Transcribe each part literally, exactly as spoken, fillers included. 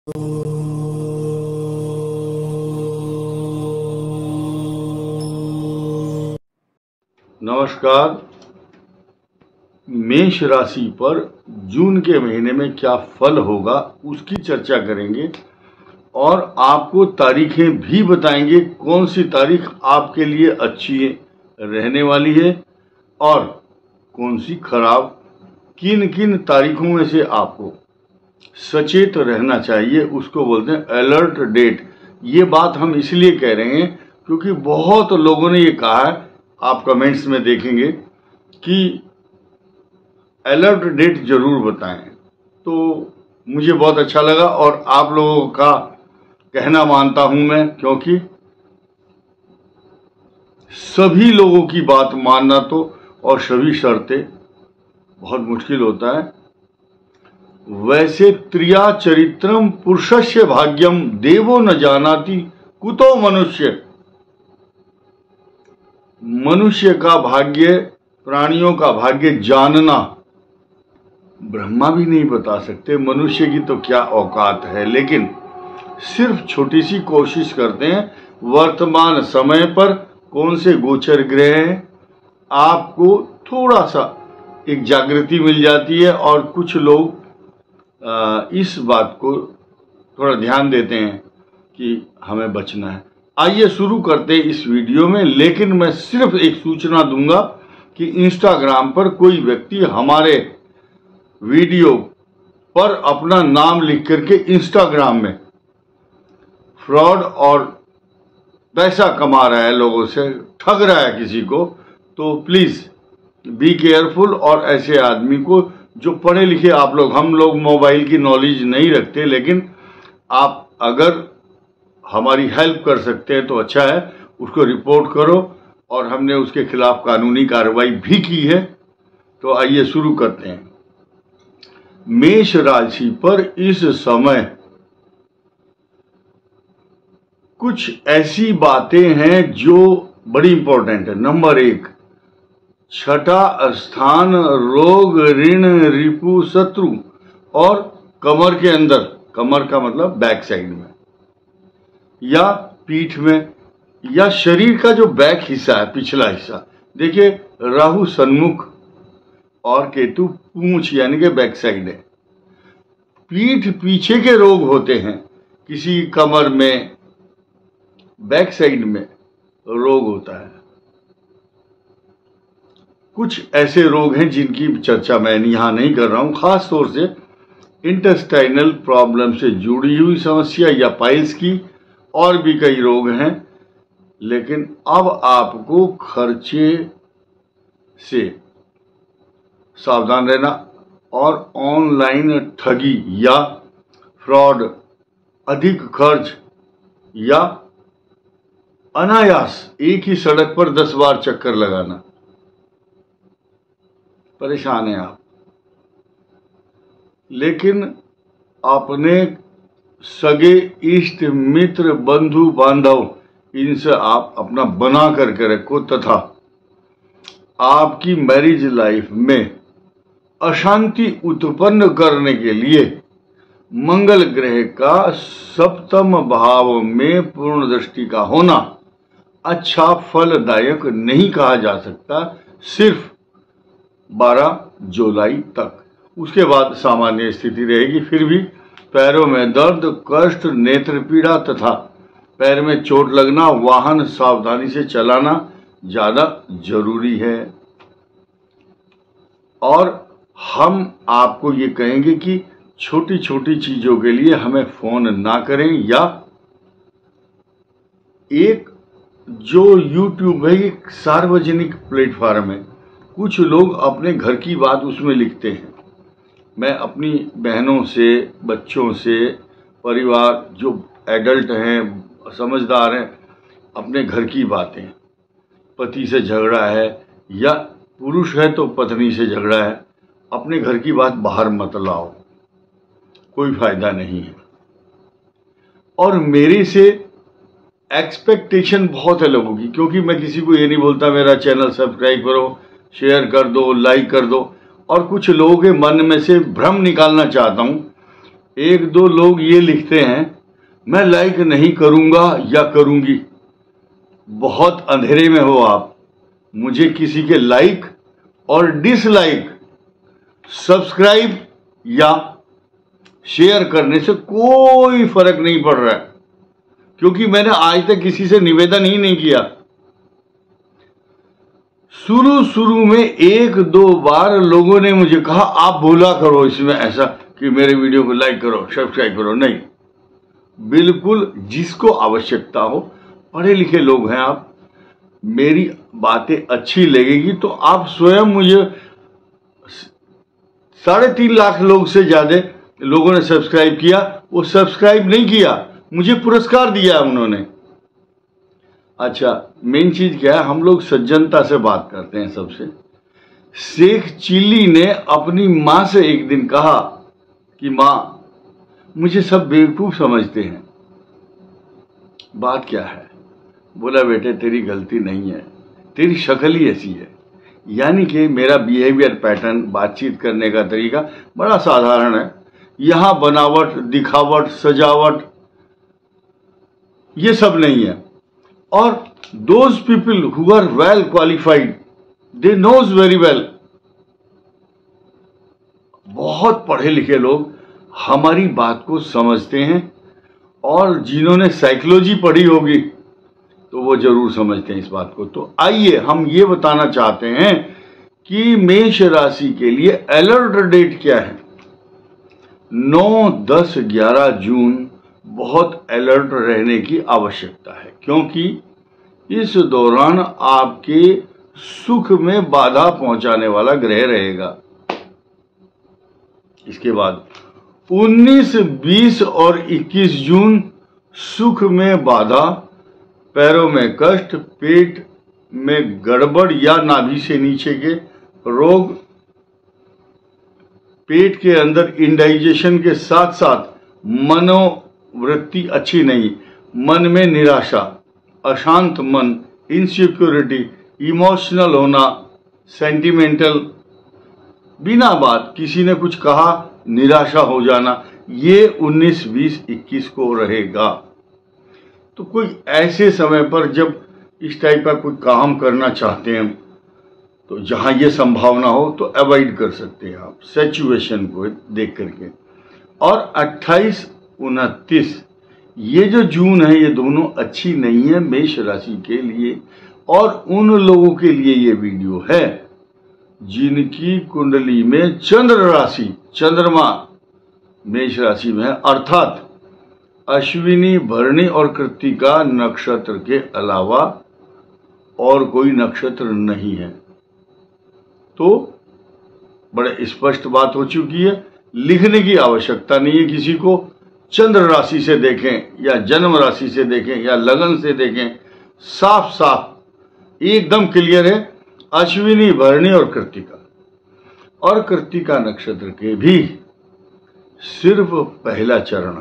नमस्कार। मेष राशि पर जून के महीने में क्या फल होगा उसकी चर्चा करेंगे और आपको तारीखें भी बताएंगे कौन सी तारीख आपके लिए अच्छी रहने वाली है और कौन सी खराब। किन किन तारीखों में से आपको सचेत रहना चाहिए उसको बोलते हैं अलर्ट डेट। ये बात हम इसलिए कह रहे हैं क्योंकि बहुत लोगों ने ये कहा है, आप कमेंट्स में देखेंगे कि अलर्ट डेट जरूर बताएं। तो मुझे बहुत अच्छा लगा और आप लोगों का कहना मानता हूं मैं, क्योंकि सभी लोगों की बात मानना तो और सभी शर्तें बहुत मुश्किल होता है। वैसे त्रिया चरित्रम पुरुषस्य भाग्यम देवो न जानाति कुतो मनुष्य। मनुष्य का भाग्य, प्राणियों का भाग्य जानना ब्रह्मा भी नहीं बता सकते, मनुष्य की तो क्या औकात है। लेकिन सिर्फ छोटी सी कोशिश करते हैं। वर्तमान समय पर कौन से गोचर ग्रह हैं, आपको थोड़ा सा एक जागृति मिल जाती है और कुछ लोग इस बात को थोड़ा ध्यान देते हैं कि हमें बचना है। आइए शुरू करते हैं इस वीडियो में। लेकिन मैं सिर्फ एक सूचना दूंगा कि इंस्टाग्राम पर कोई व्यक्ति हमारे वीडियो पर अपना नाम लिख करके इंस्टाग्राम में फ्रॉड और पैसा कमा रहा है, लोगों से ठग रहा है किसी को, तो प्लीज बी केयरफुल। और ऐसे आदमी को जो पढ़े लिखे, आप लोग, हम लोग मोबाइल की नॉलेज नहीं रखते, लेकिन आप अगर हमारी हेल्प कर सकते हैं तो अच्छा है, उसको रिपोर्ट करो और हमने उसके खिलाफ कानूनी कार्रवाई भी की है। तो आइए शुरू करते हैं। मेष राशि पर इस समय कुछ ऐसी बातें हैं जो बड़ी इंपॉर्टेंट है। नंबर एक, छठा स्थान रोग, ऋण, रिपु, शत्रु और कमर के अंदर, कमर का मतलब बैक साइड में या पीठ में या शरीर का जो बैक हिस्सा है, पिछला हिस्सा। देखिए, राहु सन्मुख और केतु पूंछ यानी कि बैक साइड है। पीठ पीछे के रोग होते हैं, किसी कमर में, बैक साइड में रोग होता है। कुछ ऐसे रोग हैं जिनकी चर्चा मैं यहां नहीं कर रहा हूं, खास तौर से इंटेस्टाइनल प्रॉब्लम से जुड़ी हुई समस्या या पाइल्स की, और भी कई रोग हैं। लेकिन अब आपको खर्चे से सावधान रहना और ऑनलाइन ठगी या फ्रॉड, अधिक खर्च या अनायास एक ही सड़क पर दस बार चक्कर लगाना, परेशान हैं आप। लेकिन अपने सगे, इष्ट मित्र, बंधु बांधव, इनसे आप अपना बना करके रखो तथा आपकी मैरिज लाइफ में अशांति उत्पन्न करने के लिए मंगल ग्रह का सप्तम भाव में पूर्ण दृष्टि का होना अच्छा फलदायक नहीं कहा जा सकता, सिर्फ बारह जुलाई तक। उसके बाद सामान्य स्थिति रहेगी। फिर भी पैरों में दर्द, कष्ट, नेत्र पीड़ा तथा पैर में चोट लगना, वाहन सावधानी से चलाना ज्यादा जरूरी है। और हम आपको ये कहेंगे कि छोटी छोटी चीजों के लिए हमें फोन ना करें, या एक जो यूट्यूब है एक सार्वजनिक प्लेटफॉर्म है, कुछ लोग अपने घर की बात उसमें लिखते हैं। मैं अपनी बहनों से, बच्चों से, परिवार जो एडल्ट हैं, समझदार हैं, अपने घर की बातें, पति से झगड़ा है या पुरुष है तो पत्नी से झगड़ा है, अपने घर की बात बाहर मत लाओ, कोई फायदा नहीं है। और मेरे से एक्सपेक्टेशन बहुत है लोगों की, क्योंकि मैं किसी को ये नहीं बोलता मेरा चैनल सब्सक्राइब करो, शेयर कर दो, लाइक कर दो, और कुछ लोगों के मन में से भ्रम निकालना चाहता हूं एक दो लोग ये लिखते हैं, मैं लाइक नहीं करूंगा या करूंगी। बहुत अंधेरे में हो आप। मुझे किसी के लाइक और डिसलाइक, सब्सक्राइब या शेयर करने से कोई फर्क नहीं पड़ रहा है, क्योंकि मैंने आज तक किसी से निवेदन ही नहीं किया। शुरू शुरू में एक दो बार लोगों ने मुझे कहा आप बोला करो इसमें ऐसा कि मेरे वीडियो को लाइक करो, सब्सक्राइब करो। नहीं, बिल्कुल जिसको आवश्यकता हो, पढ़े लिखे लोग हैं आप, मेरी बातें अच्छी लगेगी तो आप स्वयं मुझे, साढ़े तीन लाख लोग से ज्यादा लोगों ने सब्सक्राइब किया, वो सब्सक्राइब नहीं किया, मुझे पुरस्कार दिया उन्होंने। अच्छा, मेन चीज क्या है, हम लोग सज्जनता से बात करते हैं सबसे। शेख चिल्ली ने अपनी मां से एक दिन कहा कि मां, मुझे सब बेवकूफ समझते हैं। बात क्या है? बोला बेटे तेरी गलती नहीं है, तेरी शक्ल ही ऐसी है। यानी कि मेरा बिहेवियर पैटर्न, बातचीत करने का तरीका बड़ा साधारण है। यहां बनावट, दिखावट, सजावट ये सब नहीं है। और those people who are well qualified, they knows very well. बहुत पढ़े लिखे लोग हमारी बात को समझते हैं, और जिन्होंने साइकोलॉजी पढ़ी होगी तो वो जरूर समझते हैं इस बात को। तो आइए हम ये बताना चाहते हैं कि मेष राशि के लिए अलर्ट डेट क्या है। नौ, दस, ग्यारह जून बहुत अलर्ट रहने की आवश्यकता है, क्योंकि इस दौरान आपके सुख में बाधा पहुंचाने वाला ग्रह रहेगा। इसके बाद उन्नीस, बीस और इक्कीस जून सुख में बाधा, पैरों में कष्ट, पेट में गड़बड़ या नाभि से नीचे के रोग, पेट के अंदर इंडाइजेशन के साथ साथ मनोवृत्ति अच्छी नहीं, मन में निराशा, अशांत मन, इनसिक्योरिटी, इमोशनल होना, सेंटिमेंटल, बिना बात किसी ने कुछ कहा निराशा हो जाना, ये उन्नीस, बीस, इक्कीस को रहेगा। तो कोई ऐसे समय पर जब इस टाइप का कोई काम करना चाहते हैं तो जहां ये संभावना हो तो अवॉइड कर सकते हैं आप सिचुएशन को देख करके। और अट्ठाईस, उनतीस ये जो जून है, ये दोनों अच्छी नहीं है मेष राशि के लिए। और उन लोगों के लिए ये वीडियो है जिनकी कुंडली में चंद्र राशि, चंद्रमा मेष राशि में है, अर्थात अश्विनी, भरणी और कृत्तिका नक्षत्र के अलावा और कोई नक्षत्र नहीं है। तो बड़े स्पष्ट बात हो चुकी है, लिखने की आवश्यकता नहीं है किसी को। चंद्र राशि से देखें या जन्म राशि से देखें या लगन से देखें, साफ साफ एकदम क्लियर है, अश्विनी, भरणी और कृत्तिका। और कृत्तिका नक्षत्र के भी सिर्फ पहला चरण,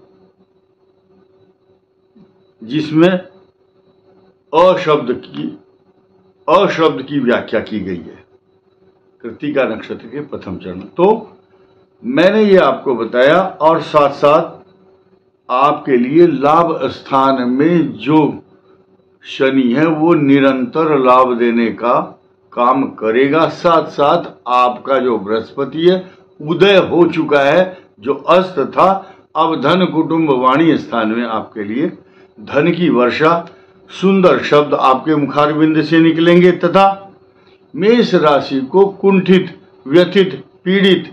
जिसमें अशब्द की अशब्द की व्याख्या की गई है, कृत्तिका नक्षत्र के प्रथम चरण। तो मैंने ये आपको बताया, और साथ साथ आपके लिए लाभ स्थान में जो शनि है वो निरंतर लाभ देने का काम करेगा। साथ साथ आपका जो बृहस्पति है उदय हो चुका है, जो अस्त था, अब धन, कुटुंब, वाणी स्थान में आपके लिए धन की वर्षा, सुंदर शब्द आपके मुखारबिंद से निकलेंगे, तथा मेष राशि को कुंठित, व्यथित, पीड़ित,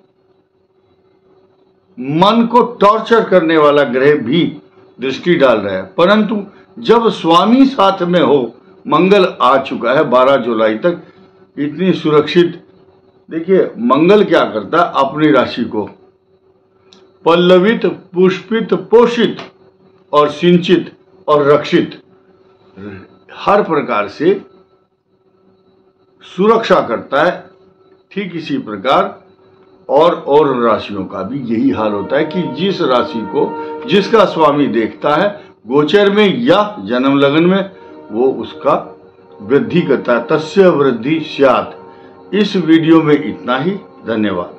मन को टॉर्चर करने वाला ग्रह भी दृष्टि डाल रहा है। परंतु जब स्वामी साथ में हो, मंगल आ चुका है बारह जुलाई तक, इतनी सुरक्षित। देखिए मंगल क्या करता है, अपनी राशि को पल्लवित, पुष्पित, पोषित और सिंचित और रक्षित, हर प्रकार से सुरक्षा करता है। ठीक इसी प्रकार और और राशियों का भी यही हाल होता है कि जिस राशि को जिसका स्वामी देखता है गोचर में या जन्म लगन में, वो उसका वृद्धि करता है। तस्य वृद्धि स्यात्। इस वीडियो में इतना ही। धन्यवाद।